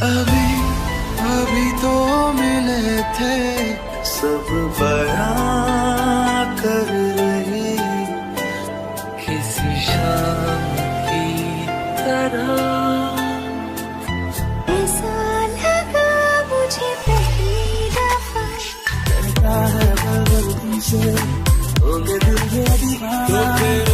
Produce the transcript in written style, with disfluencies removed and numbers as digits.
अभी अभी तो मिले थे, सब बयां कर रही किसी शाम की तरह। ऐसा लगा मुझे पहली दफा, करता है बगल से, हो गए दिल में दीवाना।